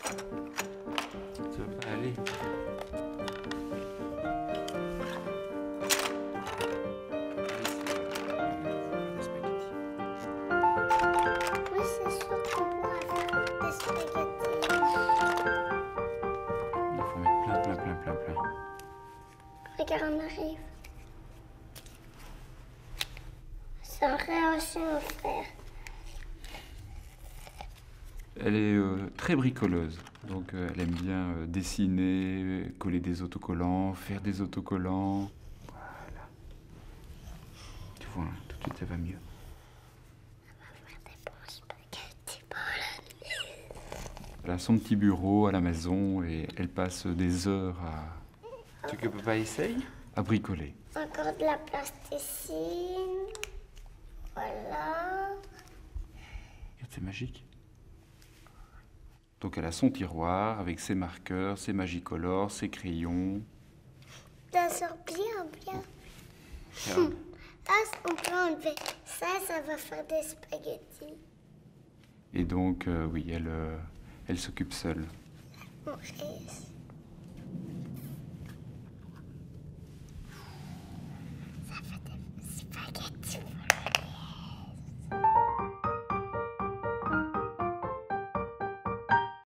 Ça va pas aller. Oui, c'est sûr qu'on pourra faire des spaghettis. Il faut mettre plein. Regarde, on arrive. Ça aurait aussi à faire. Elle est très bricoleuse, donc elle aime bien dessiner, coller des autocollants, faire des autocollants. Voilà. Tu vois, hein, tout de suite ça va mieux. On va faire des bons spaghettis pour la nuit. Elle a son petit bureau à la maison et elle passe des heures à... Tu veux que papa essaye? À bricoler. Encore de la plasticine. Voilà. Regarde, c'est magique. Donc elle a son tiroir avec ses marqueurs, ses magicolores, ses crayons. Ça sort bien. Regarde. Là, on peut enlever ça, ça va faire des spaghettis. Et donc, oui, elle s'occupe seule. Maurice. Ça fait des spaghettis.